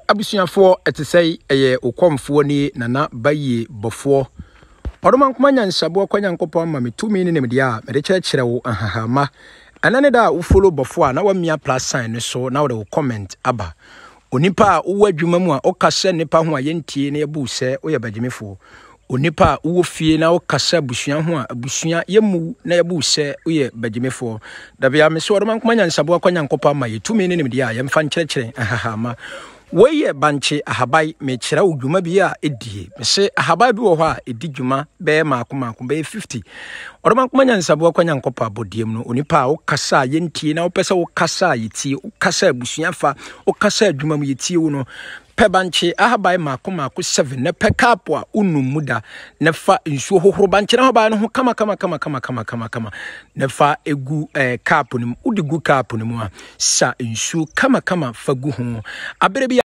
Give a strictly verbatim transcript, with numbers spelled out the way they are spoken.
abusuafo etesei eye okomfo ni nana baye bofo odoma nkoma nyansabo kwa nyankopon ma metumi ni nemde a mede kyerɛkyerɛ wo ahahama anane da wo follow bofo a na wa mia plus sign no so na wo comment aba onipa wo adwuma mu a okasa nipa ho a yentie na yebu sɛ wo ye bagyemefo onipa wo fie na wo kasa abusua ho a abusua yemu na yebu sɛ wo ye bagyemefo da bia me so odoma nkoma nyansabo kwa nyankopon ma yetumi ni nemde a yemfa nkyerɛkyerɛ ahahama Weye banche ahabai me kyerɛ wo dwuma bi a edie me se ahabai bi wo hɔ a edi dwuma be maako maako be fifty ɔdɔma nkoma nyansabo akwa nyankɔpa bodiem no onipa a wo kasa yentie na wo pɛsɛ wo kasa yetie wo kasa abusua fa wo kasa adwuma mu yetie wo no pe banche ahabai maako maako seven na pe kapo a unum muda na fa nsuo hohoro banche na ahabai no ho kama kama kama kama kama kama kama na fa egu eh, kapo nim udi gu kapo nim a sa nsuo kama kama fa gu ho abere